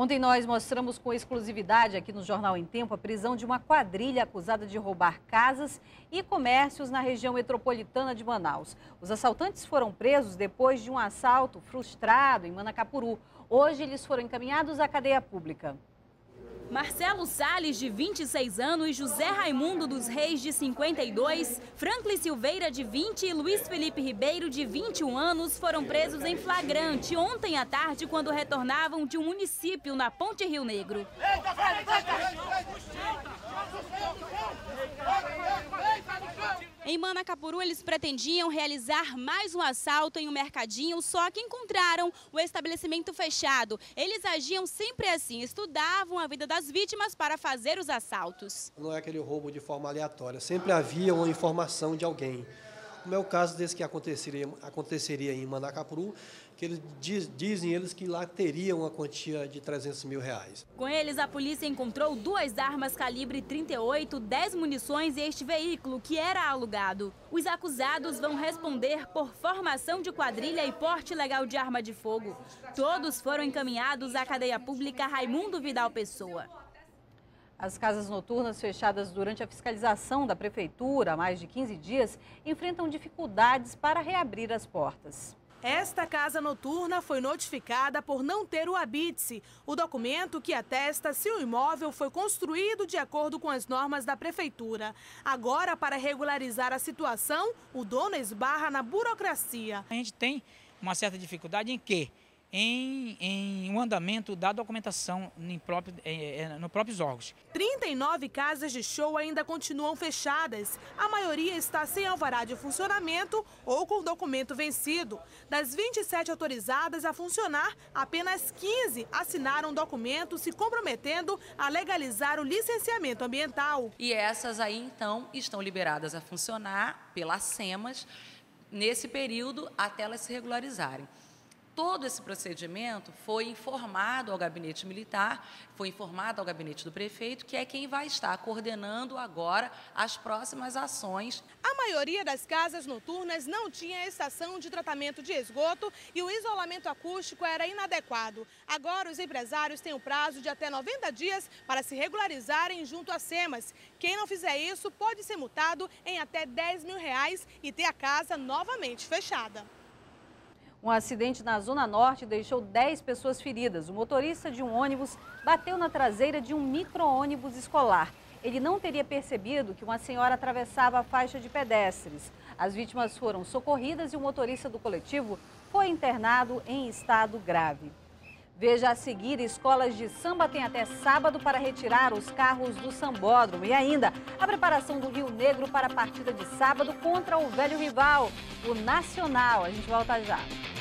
Ontem nós mostramos com exclusividade aqui no Jornal em Tempo a prisão de uma quadrilha acusada de roubar casas e comércios na região metropolitana de Manaus. Os assaltantes foram presos depois de um assalto frustrado em Manacapuru. Hoje eles foram encaminhados à cadeia pública. Marcelo Salles, de 26 anos, José Raimundo dos Reis, de 52, Franklin Silveira, de 20 e Luiz Felipe Ribeiro, de 21 anos, foram presos em flagrante ontem à tarde quando retornavam de um município na Ponte Rio Negro. Em Manacapuru, eles pretendiam realizar mais um assalto em um mercadinho, só que encontraram o estabelecimento fechado. Eles agiam sempre assim, estudavam a vida das vítimas para fazer os assaltos. Não é aquele roubo de forma aleatória, sempre havia uma informação de alguém. Como é o caso desse que aconteceria em Manacapuru, que eles dizem eles que lá teriam uma quantia de R$300 mil. Com eles, a polícia encontrou 2 armas calibre 38, 10 munições e este veículo que era alugado. Os acusados vão responder por formação de quadrilha e porte ilegal de arma de fogo. Todos foram encaminhados à cadeia pública Raimundo Vidal Pessoa. As casas noturnas fechadas durante a fiscalização da prefeitura há mais de 15 dias enfrentam dificuldades para reabrir as portas. Esta casa noturna foi notificada por não ter o habite-se, o documento que atesta se o imóvel foi construído de acordo com as normas da prefeitura. Agora, para regularizar a situação, o dono esbarra na burocracia. A gente tem uma certa dificuldade em quê? Em um andamento da documentação nos próprios órgãos. 39 casas de show ainda continuam fechadas. A maioria está sem alvará de funcionamento ou com documento vencido. Das 27 autorizadas a funcionar, apenas 15 assinaram documento se comprometendo a legalizar o licenciamento ambiental. E essas aí, então, estão liberadas a funcionar pela SEMAS nesse período até elas se regularizarem. Todo esse procedimento foi informado ao gabinete militar, foi informado ao gabinete do prefeito, que é quem vai estar coordenando agora as próximas ações. A maioria das casas noturnas não tinha estação de tratamento de esgoto e o isolamento acústico era inadequado. Agora, os empresários têm o prazo de até 90 dias para se regularizarem junto à SEMAS. Quem não fizer isso pode ser multado em até R$10 mil e ter a casa novamente fechada. Um acidente na Zona Norte deixou 10 pessoas feridas. O motorista de um ônibus bateu na traseira de um micro-ônibus escolar. Ele não teria percebido que uma senhora atravessava a faixa de pedestres. As vítimas foram socorridas e o motorista do coletivo foi internado em estado grave. Veja a seguir, escolas de samba têm até sábado para retirar os carros do sambódromo. E ainda, a preparação do Rio Negro para a partida de sábado contra o velho rival, o Nacional. A gente volta já.